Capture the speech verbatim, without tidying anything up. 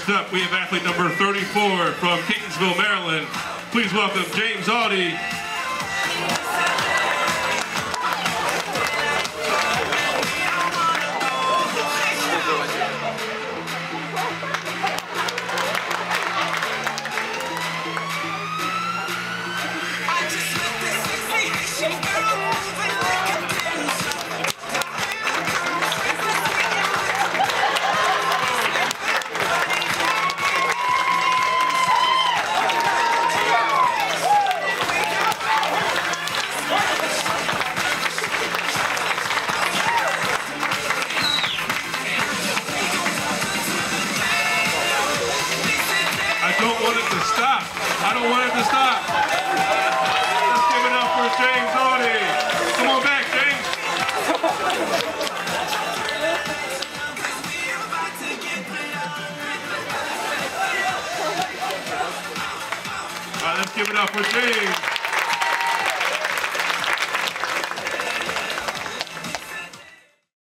Next up, we have athlete number thirty-four from Catonsville, Maryland. Please welcome James Audie. I don't want it to stop. I don't want it to stop. Let's give it up for James Audie. Come on back, James. All right, let's give it up for James.